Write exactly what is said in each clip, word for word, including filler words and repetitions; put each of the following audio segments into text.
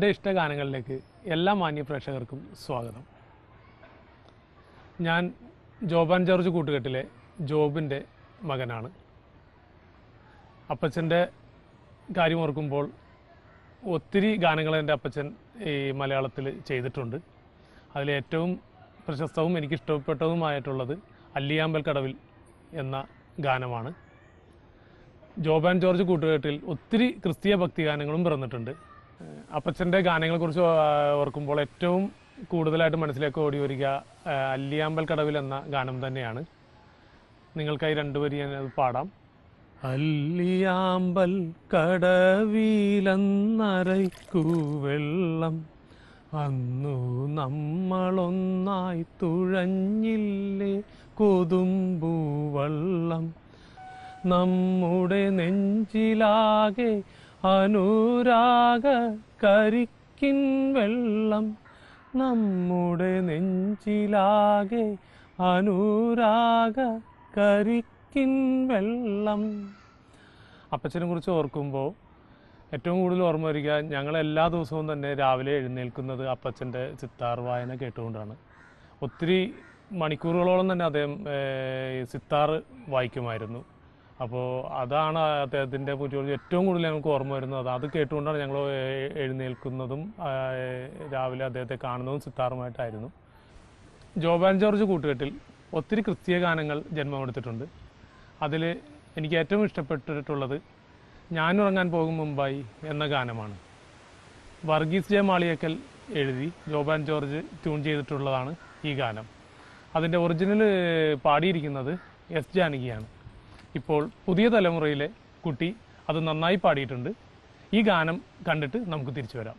എൻ്റെ ഇഷ്ടഗാനങ്ങളിലേക്ക് എല്ലാ മാന്യ പ്രേക്ഷകർക്കും സ്വാഗതം. ഞാൻ ജോബാൻ ജോർജ് കൂട്ടുകെട്ടിലെ ജോബിൻ്റെ മകനാണ്. അപ്പച്ചൻ്റെ കാര്യം ഓർക്കുമ്പോൾ ഒത്തിരി ഗാനങ്ങൾ എൻ്റെ അപ്പച്ചൻ ഈ മലയാളത്തിൽ ചെയ്തിട്ടുണ്ട്. അതിലേറ്റവും പ്രശസ്തവും എനിക്കിഷ്ടപ്പെട്ടതുമായിട്ടുള്ളത് അല്ലിയാമ്പൽ കടവിൽ എന്ന ഗാനമാണ്. ജോബാൻ ജോർജ് കൂട്ടുകെട്ടിൽ ഒത്തിരി ക്രിസ്തീയ ഭക്തി ഗാനങ്ങളും പിറന്നിട്ടുണ്ട്. അപ്പച്ചൻ്റെ ഗാനങ്ങളെക്കുറിച്ച് ഓർക്കുമ്പോൾ ഏറ്റവും കൂടുതലായിട്ട് മനസ്സിലേക്ക് ഓടി വരിക അല്ലിയാമ്പൽ കടവിൽ എന്ന ഗാനം തന്നെയാണ്. നിങ്ങൾക്കായി രണ്ടുപേരും ഞാനത് പാടാം. അല്ലിയാമ്പൽ കടവിലന്നരയ്ക്കു വെള്ളം അന്നു നമ്മളൊന്നായി തുഴഞ്ഞില്ലേ കൊതുമ്പു വള്ളം നമ്മുടെ നെഞ്ചിലാകെ അനുരാഗ കരിക്കിൻ വെള്ളം നമ്മുടെ നെഞ്ചിലാകെ അനുരാഗ കരിക്കിൻ വെള്ളം. അപ്പച്ചനെ കുറിച്ച് ഓർക്കുമ്പോൾ ഏറ്റവും കൂടുതൽ ഓർമ്മ വരിക ഞങ്ങൾ എല്ലാ ദിവസവും തന്നെ രാവിലെ എഴുന്നേൽക്കുന്നത് അപ്പച്ചൻ്റെ സിത്താർ വായന കേട്ടുകൊണ്ടാണ്. ഒത്തിരി മണിക്കൂറുകളോളം തന്നെ അദ്ദേഹം സിത്താർ വായിക്കുമായിരുന്നു. അപ്പോൾ അതാണ് അദ്ദേഹത്തിൻ്റെ കുറിച്ച് ഏറ്റവും കൂടുതൽ ഞങ്ങൾക്ക് ഓർമ്മ വരുന്നത്. അത് കേട്ടുകൊണ്ടാണ് ഞങ്ങൾ എഴുന്നേൽക്കുന്നതും രാവിലെ അദ്ദേഹത്തെ കാണുന്നതും സിത്താറുമായിട്ടായിരുന്നു. ജോബാൻ ജോർജ് കൂട്ടുകെട്ടിൽ ഒത്തിരി ക്രിസ്തീയ ഗാനങ്ങൾ ജന്മമെടുത്തിട്ടുണ്ട്. അതിൽ എനിക്ക് ഏറ്റവും ഇഷ്ടപ്പെട്ടിട്ടുള്ളത് ഞാനുറങ്ങാൻ പോകും മുമ്പായി എന്ന ഗാനമാണ്. വർഗീസ് ജെ മാളിയേക്കൽ എഴുതി ജോബാൻ ജോർജ് ട്യൂൺ ചെയ്തിട്ടുള്ളതാണ് ഈ ഗാനം. അതിൻ്റെ ഒറിജിനൽ പാടിയിരിക്കുന്നത് എസ് ജാനകിയാണ്. ഇപ്പോൾ പുതിയ തലമുറയിലെ കുട്ടി അത് നന്നായി പാടിയിട്ടുണ്ട്. ഈ ഗാനം കണ്ടിട്ട് നമുക്ക് തിരിച്ചു വരാം.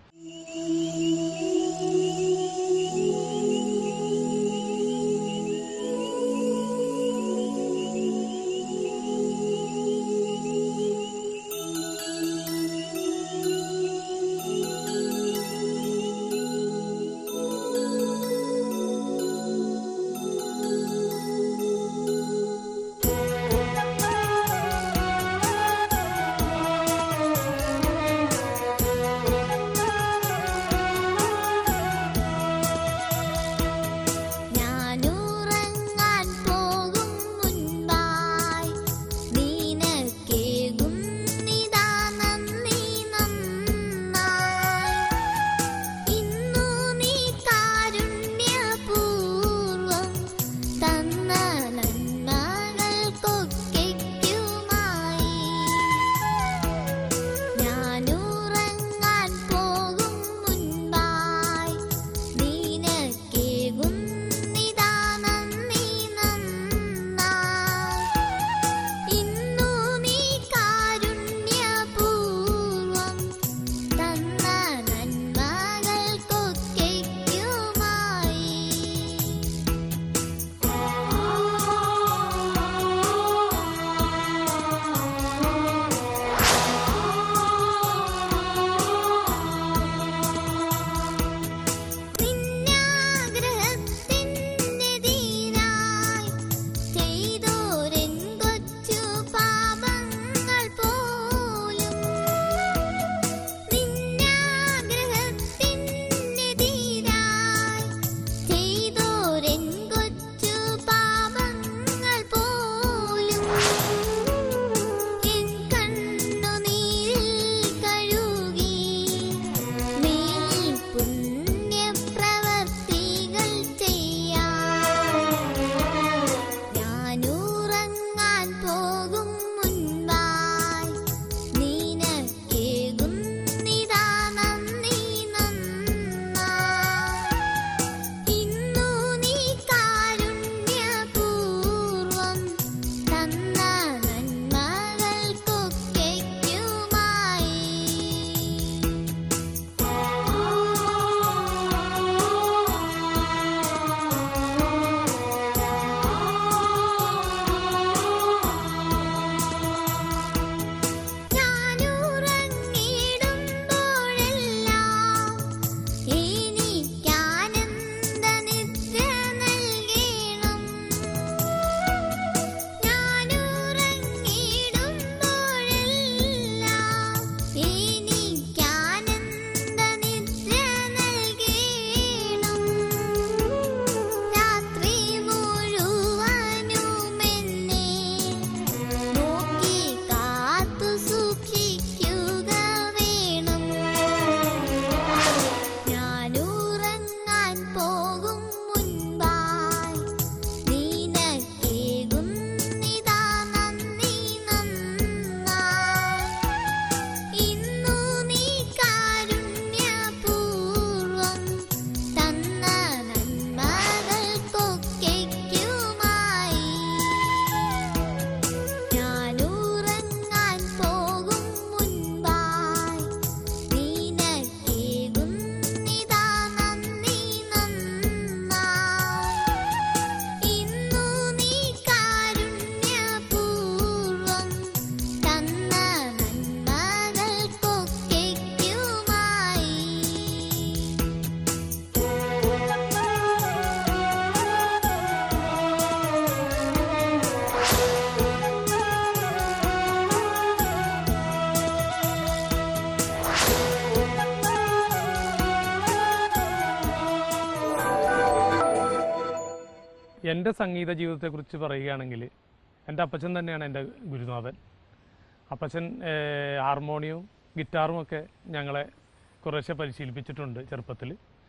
എൻ്റെ സംഗീത ജീവിതത്തെക്കുറിച്ച് പറയുകയാണെങ്കിൽ എൻ്റെ അപ്പച്ചൻ തന്നെയാണ് എൻ്റെ ഗുരുനാഥൻ. അപ്പച്ചൻ ഹാർമോണിയവും ഗിറ്റാറും ഒക്കെ ഞങ്ങളെ കുറേശ്ശെ പരിശീലിപ്പിച്ചിട്ടുണ്ട് ചെറുപ്പത്തിൽ.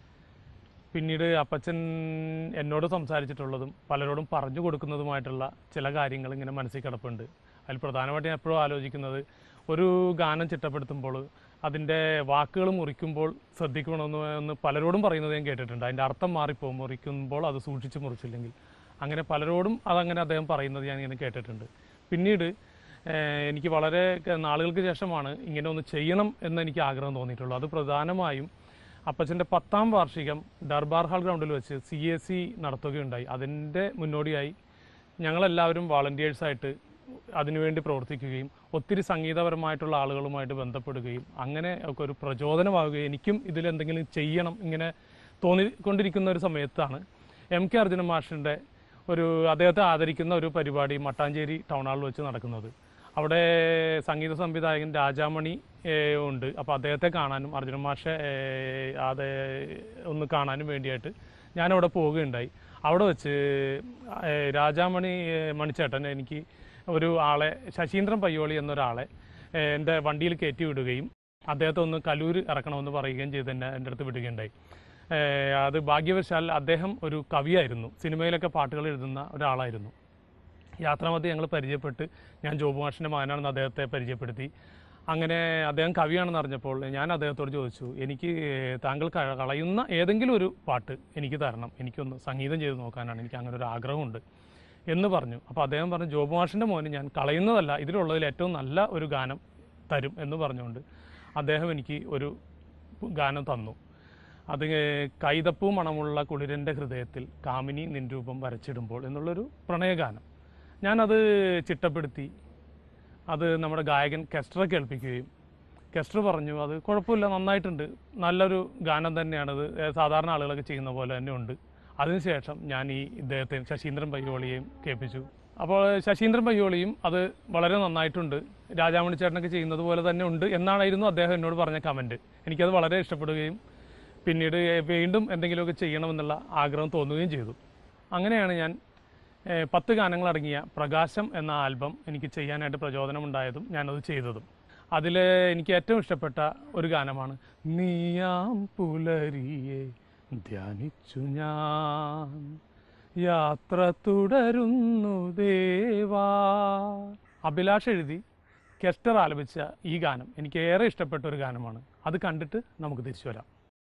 പിന്നീട് അപ്പച്ചൻ എന്നോട് സംസാരിച്ചിട്ടുള്ളതും പലരോടും പറഞ്ഞു കൊടുക്കുന്നതുമായിട്ടുള്ള ചില കാര്യങ്ങൾ ഇങ്ങനെ മനസ്സിൽ കിടപ്പുണ്ട്. അതിൽ പ്രധാനമായിട്ട് ഞാൻ എപ്പോഴും ആലോചിക്കുന്നത്, ഒരു ഗാനം ചിട്ടപ്പെടുത്തുമ്പോൾ അതിൻ്റെ വാക്കുകൾ മുറിക്കുമ്പോൾ ശ്രദ്ധിക്കണമെന്ന് എന്ന് പലരോടും പറയുന്നത് ഞാൻ കേട്ടിട്ടുണ്ട്. അതിൻ്റെ അർത്ഥം മാറിപ്പോകും, മുറിക്കുമ്പോൾ അത് സൂക്ഷിച്ച് മുറിച്ചില്ലെങ്കിൽ. അങ്ങനെ പലരോടും അതങ്ങനെ അദ്ദേഹം പറയുന്നത് ഞാൻ ഇങ്ങനെ കേട്ടിട്ടുണ്ട്. പിന്നീട് എനിക്ക് വളരെ നാളുകൾക്ക് ശേഷമാണ് ഇങ്ങനെ ഒന്ന് ചെയ്യണം എന്ന് എനിക്ക് ആഗ്രഹം തോന്നിയിട്ടുള്ളൂ. അത് പ്രധാനമായും അപ്പച്ചൻ്റെ പത്താം വാർഷികം ദർബാർ ഹാൾ ഗ്രൗണ്ടിൽ വെച്ച് സി എ സി നടത്തുകയുണ്ടായി. അതിൻ്റെ മുന്നോടിയായി ഞങ്ങളെല്ലാവരും വാളണ്ടിയേഴ്സായിട്ട് അതിനുവേണ്ടി പ്രവർത്തിക്കുകയും ഒത്തിരി സംഗീതപരമായിട്ടുള്ള ആളുകളുമായിട്ട് ബന്ധപ്പെടുകയും അങ്ങനെ ഒക്കെ ഒരു പ്രചോദനമാവുകയും എനിക്കും ഇതിലെന്തെങ്കിലും ചെയ്യണം ഇങ്ങനെ തോന്നിക്കൊണ്ടിരിക്കുന്ന ഒരു സമയത്താണ് എം കെ അർജുനൻ മാഷിൻ്റെ ഒരു അദ്ദേഹത്തെ ആദരിക്കുന്ന ഒരു പരിപാടി മട്ടാഞ്ചേരി ടൗൺ ഹാളിൽ വെച്ച് നടക്കുന്നത്. അവിടെ സംഗീത സംവിധായകൻ രാജാമണി ഉണ്ട്. അപ്പോൾ അദ്ദേഹത്തെ കാണാനും അർജുനൻ മാഷെ അത് ഒന്ന് കാണാനും വേണ്ടിയിട്ട് ഞാനവിടെ പോവുകയുണ്ടായി. അവിടെ വെച്ച് രാജാമണി മണിച്ചേട്ടൻ എനിക്ക് ഒരു ആളെ, ശശീന്ദ്രൻ പയ്യോളി എന്നൊരാളെ എൻ്റെ വണ്ടിയിൽ കയറ്റി വിടുകയും അദ്ദേഹത്തെ ഒന്ന് കലൂർ ഇറക്കണമെന്ന് പറയുകയും ചെയ്ത് എന്നെ എൻ്റെ അടുത്ത് വിടുകയുണ്ടായി. അത് ഭാഗ്യവശാൽ അദ്ദേഹം ഒരു കവിയായിരുന്നു, സിനിമയിലൊക്കെ പാട്ടുകൾ എഴുതുന്ന ഒരാളായിരുന്നു. യാത്രാമധ്യേ ഞങ്ങൾ പരിചയപ്പെട്ട് ഞാൻ ജോബ് മാഷിൻ്റെ മകനാണെന്ന് അദ്ദേഹത്തെ പരിചയപ്പെടുത്തി. അങ്ങനെ അദ്ദേഹം കവിയാണെന്ന് അറിഞ്ഞപ്പോൾ ഞാൻ അദ്ദേഹത്തോട് ചോദിച്ചു, എനിക്ക് താങ്കൾ കളയുന്ന ഏതെങ്കിലും ഒരു പാട്ട് എനിക്ക് തരണം, എനിക്കൊന്ന് സംഗീതം ചെയ്ത് നോക്കാനാണ്, എനിക്ക് അങ്ങനെ ഒരു ആഗ്രഹമുണ്ട് എന്ന് പറഞ്ഞു. അപ്പോൾ അദ്ദേഹം പറഞ്ഞു, ജോബ് മാഷിൻ്റെ മോന് ഞാൻ കളയുന്നതല്ല, ഇതിലുള്ളതിൽ ഏറ്റവും നല്ല ഒരു ഗാനം തരും എന്ന് പറഞ്ഞുകൊണ്ട് അദ്ദേഹം എനിക്ക് ഒരു ഗാനം തന്നു. അത് കൈതപ്പൂ മണമുള്ള കുളിരൻ്റെ ഹൃദയത്തിൽ കാമിനി നിൻ രൂപം വരച്ചിടുമ്പോൾ എന്നുള്ളൊരു പ്രണയഗാനം. ഞാനത് ചിട്ടപ്പെടുത്തി അത് നമ്മുടെ ഗായകൻ കെസ്റ്റർ കേൾപ്പിക്കുകയും കെസ്റ്റർ പറഞ്ഞു, അത് കുഴപ്പമില്ല, നന്നായിട്ടുണ്ട്, നല്ലൊരു ഗാനം തന്നെയാണത്, സാധാരണ ആളുകളൊക്കെ ചെയ്യുന്ന പോലെ തന്നെ ഉണ്ട്. അതിനുശേഷം ഞാൻ ഈ ഇദ്ദേഹത്തെ ശശീന്ദ്രൻ പയ്യോളിയെയും കേൾപ്പിച്ചു. അപ്പോൾ ശശീന്ദ്രൻ പയ്യോളിയും അത് വളരെ നന്നായിട്ടുണ്ട്, രാജാമണി ചേട്ടനൊക്കെ ചെയ്യുന്നത് പോലെ തന്നെ ഉണ്ട് എന്നാണായിരുന്നു അദ്ദേഹം എന്നോട് പറഞ്ഞ കമൻറ്റ്. എനിക്കത് വളരെ ഇഷ്ടപ്പെടുകയും പിന്നീട് വീണ്ടും എന്തെങ്കിലുമൊക്കെ ചെയ്യണമെന്നുള്ള ആഗ്രഹം തോന്നുകയും ചെയ്തു. അങ്ങനെയാണ് ഞാൻ പത്ത് ഗാനങ്ങളടങ്ങിയ പ്രകാശം എന്ന ആൽബം എനിക്ക് ചെയ്യാനായിട്ട് പ്രചോദനമുണ്ടായതും ഞാനത് ചെയ്തതും. അതിൽ എനിക്ക് ഏറ്റവും ഇഷ്ടപ്പെട്ട ഒരു ഗാനമാണ് നീയാം പുലരിയെ ധ്യാനിച്ചു ഞാൻ യാത്ര തുടരുന്നു ദേവാ. അഭിലാഷ് എഴുതി കെസ്റ്റർ ആലപിച്ച ഈ ഗാനം എനിക്ക് ഏറെ ഇഷ്ടപ്പെട്ട ഒരു ഗാനമാണ്. അത് കണ്ടിട്ട് നമുക്ക് തിരിച്ചു വരാം.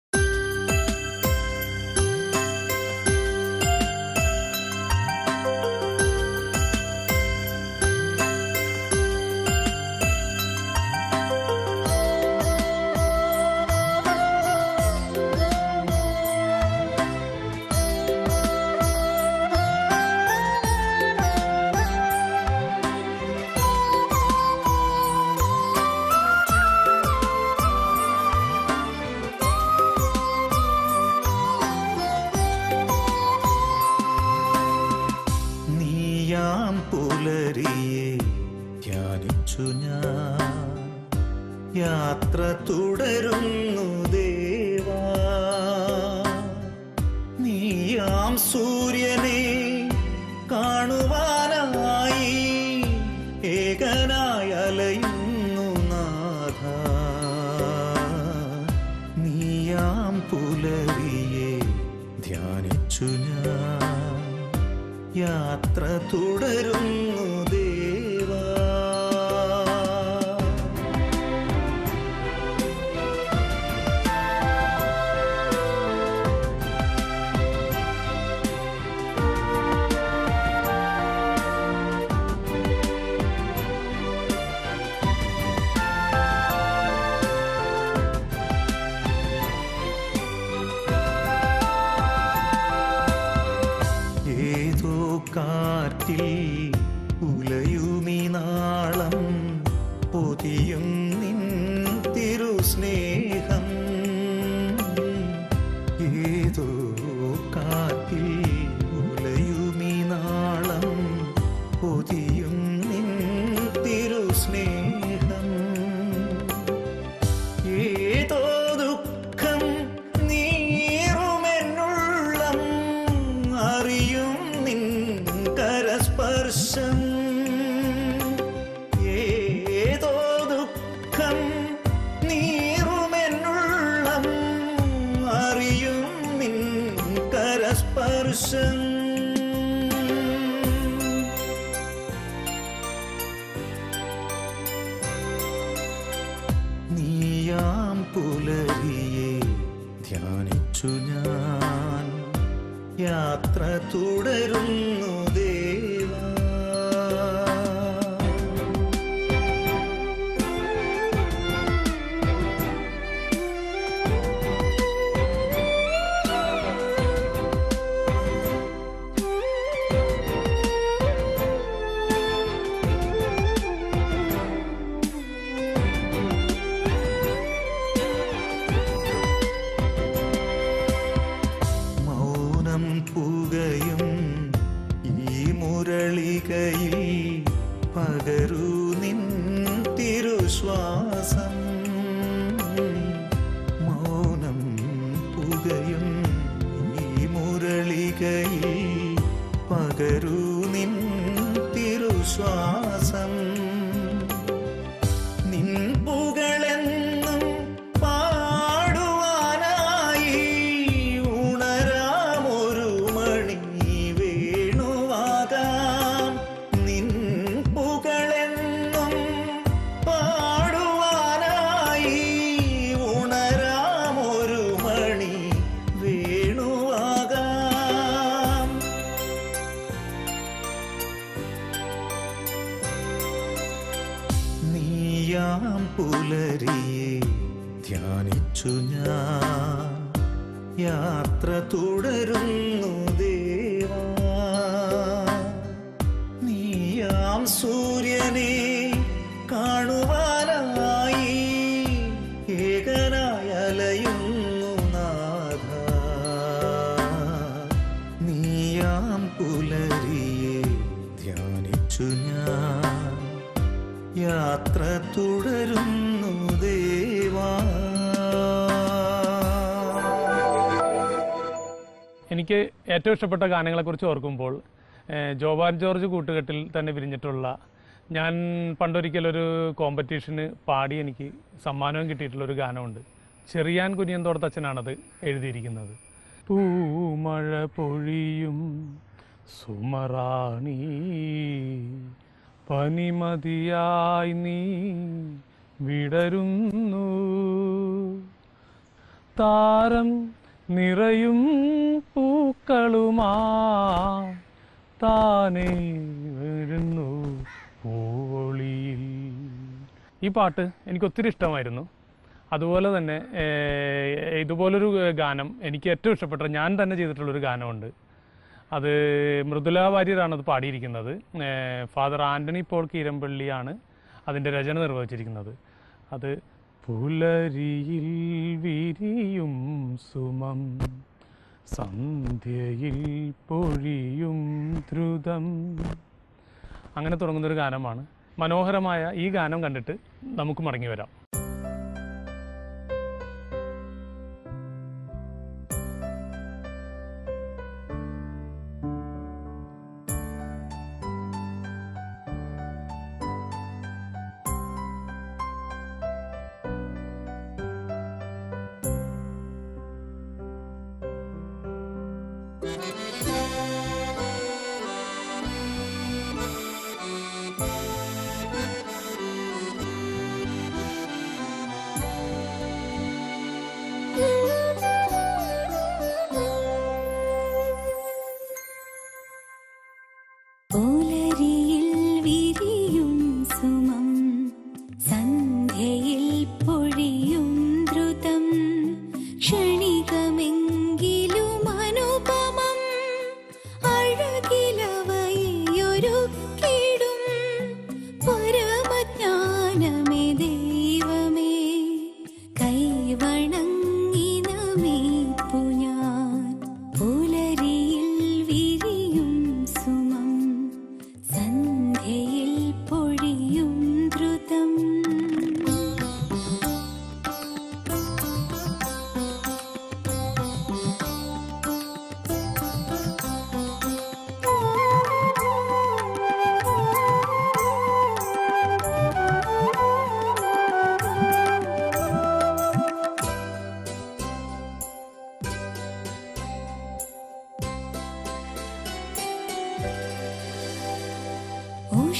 പുലരിയെ ധ്യാനിച്ചു ഞാൻ യാത്ര തുടരുന്നു ദേവാ. നീയാം സൂര്യനെ കാണുവാനായി ഏകനായി അലയുന്നു നാഥ. നീയാം പുലരിയെ ധ്യാനിച്ചു ഞാൻ യാത്ര തുടരുന്നു ദേവാ. കാറ്റിൽ ഉലയുമീ നാളം പൊതിയും നിൻ തിരുസ്നേഹം. ഏതോ കാറ്റിൽ ഉലയുമീ നാളം പൊതിയും നിൻ തിരുസ്നേഹം. ഏതോ ദുഃഖം നീറുമെന്നുള്ളം അറിയും നിൻ സ്പർശം നീയാം പുലരിയെ ധ്യാനിച്ചു ഞാൻ യാത്ര തുടരുന്നു ദേവാ. പകരൂ നിൻ തിരുശ്വാസം മൗനം പുകയും ഈ മുരളികയിൽ പകരൂ നിൻ തിരുശ്വാസം നിൻ പുകളെന്നും പാടുവാനായി ഉണരാമൊരു മണി വേണുവാകാം നിൻ പുകളെന്നും പാടുവാനായി ഉണരാമൊരു മണി വേണുവാകാം നീയാം പുലരിയെ ധ്യാനിച്ചു ഞാൻ യാത്ര തുടരുന്നു ദേവാ. നീയാം സൂര്യനെ കാണുവാനായി ഏകനായി അലയുന്നു നാഥ. നീയാം പുലരിയെ ധ്യാനിച്ചു ഞാൻ യാത്ര തുടരുന്നു ദേവാ. എനിക്ക് ഏറ്റവും ഇഷ്ടപ്പെട്ട ഗാനങ്ങളെക്കുറിച്ച് ഓർക്കുമ്പോൾ ജോബാൻ ജോർജ് കൂട്ടുകെട്ടിൽ തന്നെ വിരിഞ്ഞിട്ടുള്ള ഞാൻ പണ്ടൊരിക്കലൊരു കോമ്പറ്റീഷന് പാടി എനിക്ക് സമ്മാനവും കിട്ടിയിട്ടുള്ളൊരു ഗാനമുണ്ട്. ചെറിയാൻ കുനിയന്തോടത്തച്ഛനാണത് എഴുതിയിരിക്കുന്നത്. പൂമഴ പൊഴിയും സുമറാണി പനിമതിയായി നീ വിടരുന്നു താരം നിറയും പൂക്കളുമാ താനേ വരുന്നു പൂവൊളിയിൽ. ഈ പാട്ട് എനിക്ക് ഒത്തിരി ഇഷ്ടമായിരുന്നു. അതുപോലെ തന്നെ ഇതുപോലൊരു ഗാനം എനിക്ക് ഏറ്റവും ഇഷ്ടപ്പെട്ട ഞാൻ തന്നെ ചെയ്തിട്ടുള്ളൊരു ഗാനമുണ്ട്. അത് മൃദുല വാര്യരാണ് അത് പാടിയിരിക്കുന്നത്. ഫാദർ ആൻ്റണി പോൾ കീരമ്പള്ളിയാണ് അതിൻ്റെ രചന നിർവഹിച്ചിരിക്കുന്നത്. അത് പുലരിയിൽ വിരിയും സുമം സന്ധ്യയിൽ പൊഴിയും ദ്രുതം അങ്ങനെ തുടങ്ങുന്നൊരു ഗാനമാണ്. മനോഹരമായ ഈ ഗാനം കണ്ടിട്ട് നമുക്ക് മടങ്ങി വരാം.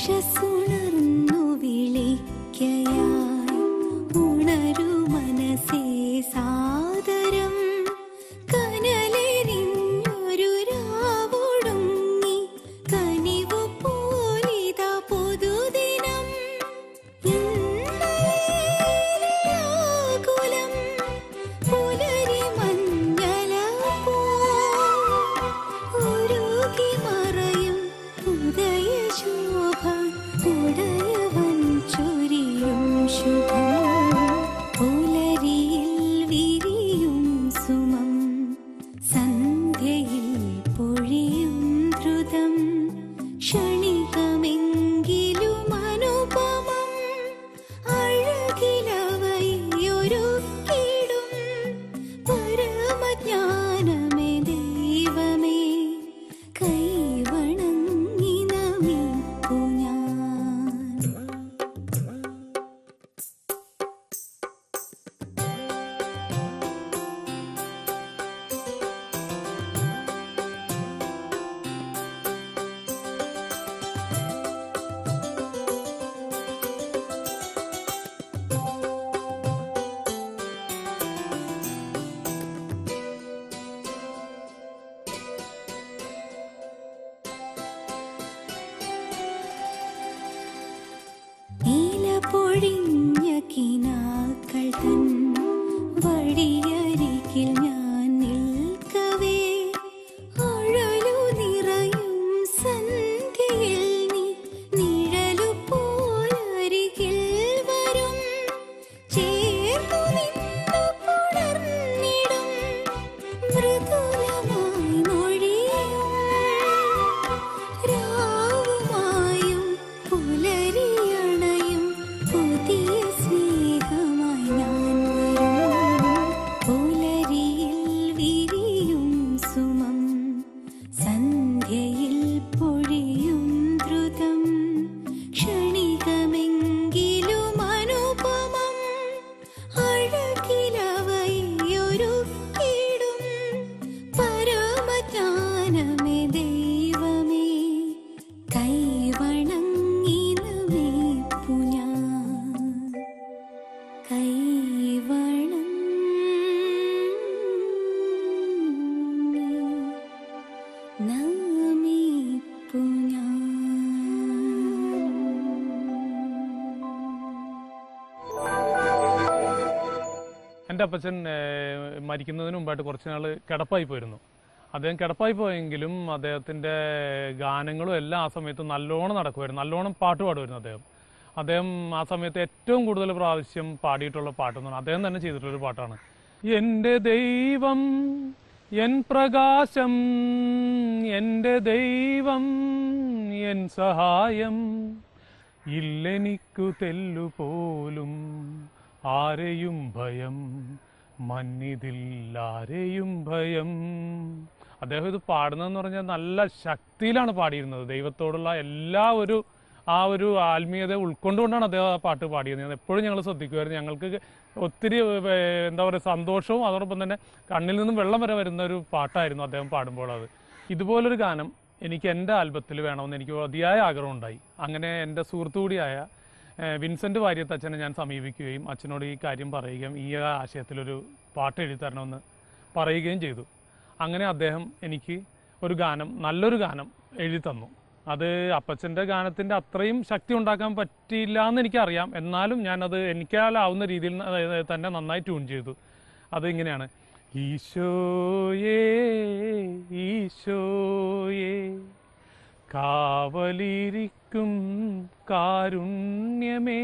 ഉഷസുണർന്നു വിളിക്കയായി ഉണരു മനസ്സേ സാദരം കനലെരിഞ്ഞൊരു രാവൊടുങ്ങി കനിവു പോലിതാ പൊതുദിനം ഇന്നലെയാകുലം പുലരി മഞ്ഞള പോ ഉരുകി മറയും ഉദയശോഭ ഉടയവൻ ചൊരിയും ശുഭം പുലരിയിൽ വിരിയും സുമം സന്ധ്യയിൽ പൊഴിയും ദ്രുതം ക്ഷണികമെങ്കിലും അനുപമം അഴകിലവയൊരുക്കിടും പരമജ്ഞാനമേ ദൈവമേ കൈവണങ്ങി നമിപ്പു ഞാൻ. നീല പൊഴിഞ്ഞ കിനാക്കൾ തൻ വഴിയരികിൽ ഞാൻ നിൽക്കവേ അഴലു നിറയും സന്ധ്യയിൽ നീ നിഴലു പോലരികിൽ വരും ചേർന്നു നിന്നു പുണർന്നിടും മൃദുലമായി മൊഴിയും രാവുമായും പുലരിയണയും പുതിയ സ്നേഹമായി ഞാൻ വരും പുലരിയിൽ വിരിയും സുമം സന്ധ്യയിൽ പൊഴിയും ദ്രുതം ക്ഷണികമെങ്കിലും അനുപമം അഴകിലവയൊരുക്കിടും പരമജ്ഞാനമേ ദൈവമേ കൈവണങ്ങി നമിപ്പു ഞാൻ. കൈവണങ്ങി നമിപ്പു ഞാൻ. എൻ്റെ അപ്പച്ചൻ ഏഹ്, മരിക്കുന്നതിന് മുമ്പായിട്ട് കുറച്ച് നാൾ കിടപ്പായി പോയിരുന്നു. അദ്ദേഹം കിടപ്പായി പോയെങ്കിലും അദ്ദേഹത്തിൻ്റെ ഗാനങ്ങളും എല്ലാം ആ സമയത്ത് നല്ലോണം നടക്കുമായിരുന്നു, നല്ലോണം പാട്ട് പാടുമായിരുന്നു അദ്ദേഹം. അദ്ദേഹം ആ സമയത്ത് ഏറ്റവും കൂടുതൽ പ്രാവശ്യം പാടിയിട്ടുള്ള പാട്ടെന്ന് പറഞ്ഞാൽ അദ്ദേഹം തന്നെ ചെയ്തിട്ടുള്ളൊരു പാട്ടാണ്. എൻ്റെ ദൈവം എൻ പ്രകാശം, എൻ്റെ ദൈവം എൻ സഹായം, ഇല്ലെനിക്കു തെല്ലുപോലും ആരെയും ഭയം, മന്നിതിൽ ആരെയും ഭയം. അദ്ദേഹം ഇത് പാടുന്നതെന്ന് പറഞ്ഞാൽ നല്ല ശക്തിയിലാണ് പാടിയിരുന്നത്. ദൈവത്തോടുള്ള എല്ലാ ഒരു ആ ഒരു ആത്മീയത ഉൾക്കൊണ്ടുകൊണ്ടാണ് അദ്ദേഹം ആ പാട്ട് പാടിയത്. എപ്പോഴും ഞങ്ങൾ ശ്രദ്ധിക്കുമായിരുന്നു. ഞങ്ങൾക്ക് ഒത്തിരി ഏർ, എന്താ പറയുക സന്തോഷവും അതോടൊപ്പം തന്നെ കണ്ണിൽ നിന്നും വെള്ളം വരെ വരുന്ന ഒരു പാട്ടായിരുന്നു അദ്ദേഹം പാടുമ്പോൾ. അത് ഇതുപോലൊരു ഗാനം എനിക്ക് എൻ്റെ ആൽബത്തിൽ വേണമെന്ന് എനിക്ക് അതിയായ ആഗ്രഹമുണ്ടായി. അങ്ങനെ എൻ്റെ സുഹൃത്തു കൂടിയായ ഏഹ്, വിൻസെൻ്റ് വാര്യത്ത് അച്ഛനെ ഞാൻ സമീപിക്കുകയും അച്ഛനോട് ഈ കാര്യം പറയുകയും ഈ ആശയത്തിലൊരു പാട്ട് എഴുതി തരണമെന്ന് പറയുകയും ചെയ്തു. അങ്ങനെ അദ്ദേഹം എനിക്ക് ഒരു ഗാനം, നല്ലൊരു ഗാനം എഴുതി തന്നു. അത് അപ്പച്ചൻ്റെ ഗാനത്തിൻ്റെ അത്രയും ശക്തി ഉണ്ടാക്കാൻ പറ്റിയില്ല എന്ന് എനിക്കറിയാം. എന്നാലും ഞാനത് എനിക്കാലാവുന്ന രീതിയിൽ തന്നെ നന്നായി ട്യൂൺ ചെയ്തു. അത് ഇങ്ങനെയാണ്: ഈശോയേ ഈശോയേ കാവലിരിക്കും കാരുണ്യമേ,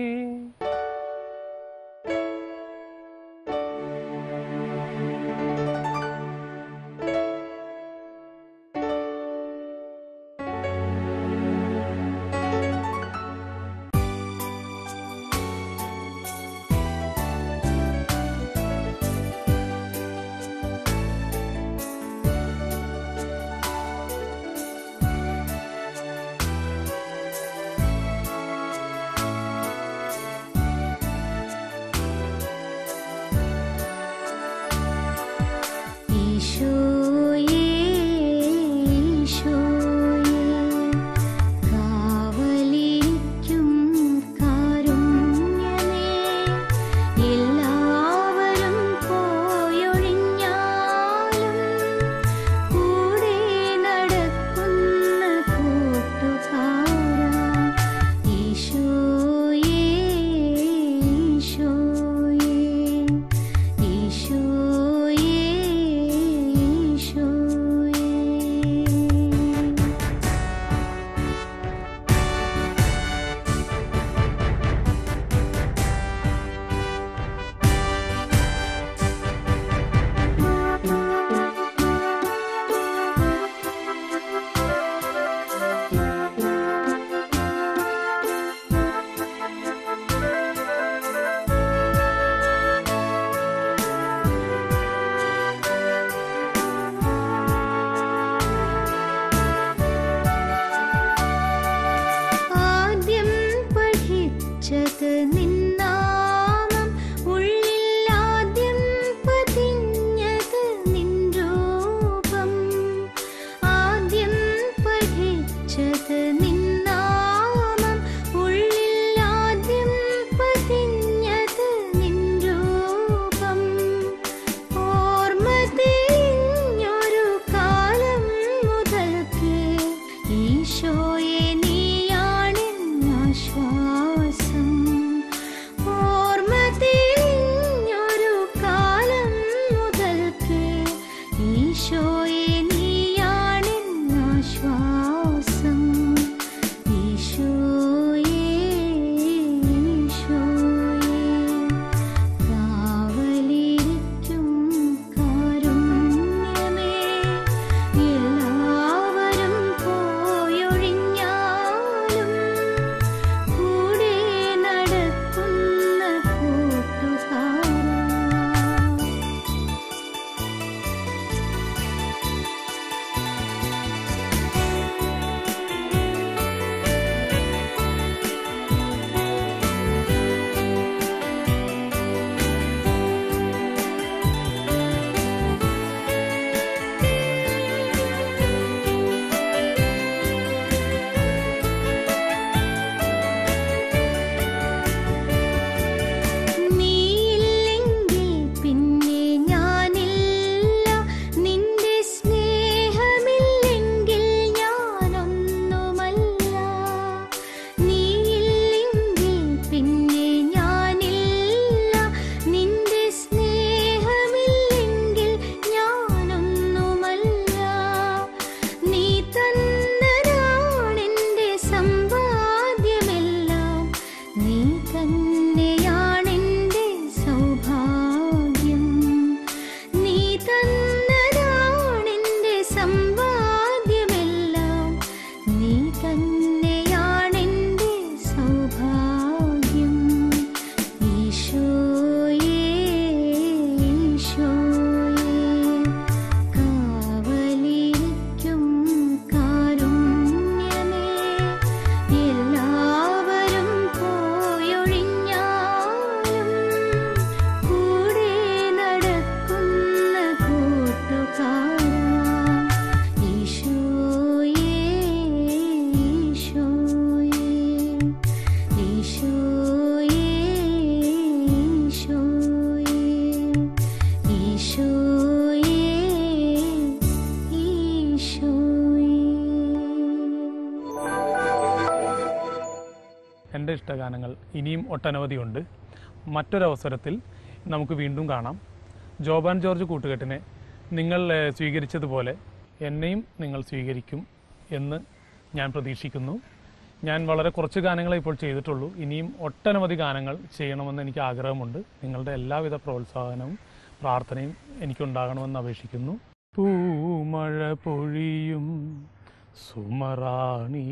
എൻ്റെ ഇഷ്ടഗാനങ്ങൾ ഇനിയും ഒട്ടനവധിയുണ്ട്. മറ്റൊരവസരത്തിൽ നമുക്ക് വീണ്ടും കാണാം. ജോബാൻ ജോർജ് കൂട്ടുകെട്ടിനെ നിങ്ങൾ ഏഹ്, സ്വീകരിച്ചതുപോലെ എന്നെയും നിങ്ങൾ സ്വീകരിക്കും എന്ന് ഞാൻ പ്രതീക്ഷിക്കുന്നു. ഞാൻ വളരെ കുറച്ച് ഗാനങ്ങളെ ഇപ്പോൾ ചെയ്തിട്ടുള്ളൂ. ഇനിയും ഒട്ടനവധി ഗാനങ്ങൾ ചെയ്യണമെന്ന് എനിക്ക് ആഗ്രഹമുണ്ട്. നിങ്ങളുടെ എല്ലാവിധ പ്രോത്സാഹനവും പ്രാർത്ഥനയും എനിക്കുണ്ടാകണമെന്ന് അപേക്ഷിക്കുന്നു. പൂമഴ പൊഴിയും സുമറാണി,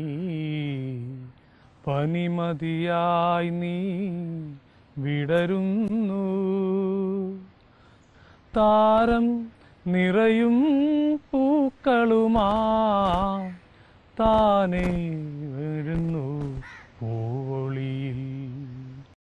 പനിമതിയായി നീ വിടരുന്നു, താരം നിറയും പൂക്കളുമാ താനേ